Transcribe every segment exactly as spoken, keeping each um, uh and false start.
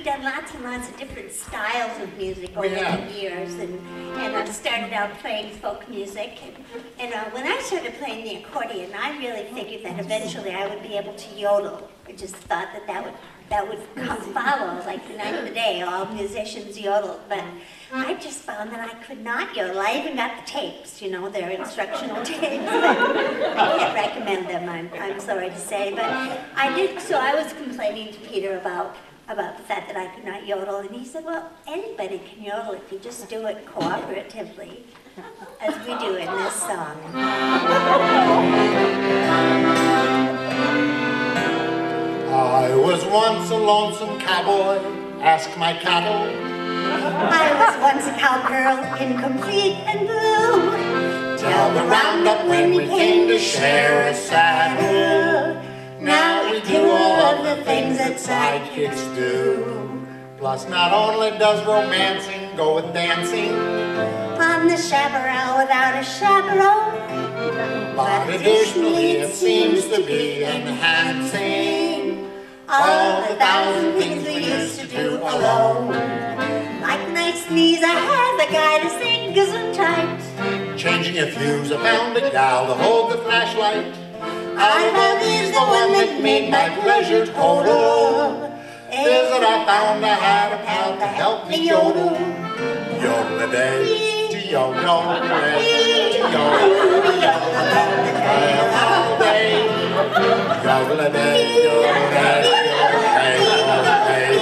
done lots and lots of different styles of music over Yeah. the years, and, and I started out playing folk music. And, and uh, when I started playing the accordion, I really figured that eventually I would be able to yodel. I just thought that that would, that would come follow, like the night of the day, all musicians yodel. But I just found that I could not yodel. I even got the tapes, you know, they're instructional tapes, but I can't recommend them, I'm, I'm sorry to say. But I did, so I was complaining to Peter about, about the fact that I could not yodel, and he said, well, anybody can yodel if you just do it cooperatively, as we do in this song. I was once a lonesome cowboy, ask my cattle. I was once a cowgirl, incomplete and blue, till the roundup when we came to share a saddle. Now we do all of the things that sidekicks do. Plus, not only does romancing go with dancing, On the chaparral without a chaperone, but additionally it seems to be enhancing all the thousand things we used to do alone. Like nice knees, I have a guy to sing gesundheit. Changing a fuse, I found a gal to hold the flashlight. I found is the one that made my pleasure total. Visit, I found I had a pal to help me yodel. Yodel-a-day, to-yo-yo-a-day, to-yo-yo-a-day, all day. Yodel-a-day, yodel-a-day, yodel-a-day,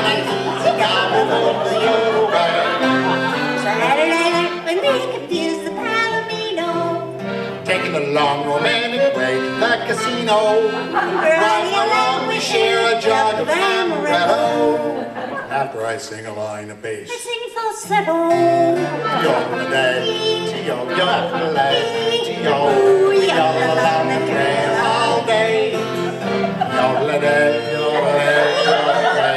Saturday night when we confused the Palomino, taking the long romantic way to the casino. Riding along we share a jug of amaretto. After I sing a line of bass, I sing falsetto. Yodel-a-day, to-yo-yo-a-day, to-yo-yo along the trail all day. Yodel-a-day, yodel-a-day, yodel-a-day,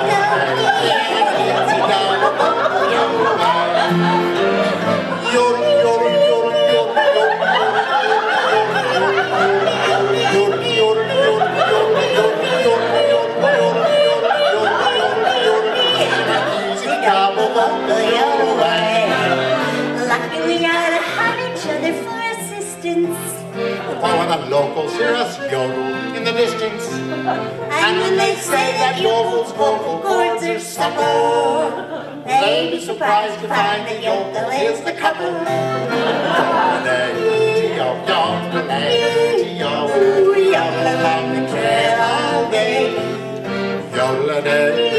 Luckily, we ought to have each other for assistance. while the locals hear us yodel in the distance. And when they say that yodel's vocal cords are supple, they'd be surprised to find that yodel is the couple. Yodel-a-day, to-yo-yo-a-day, to-yo-yo along the trail all day. Yodel-a-day,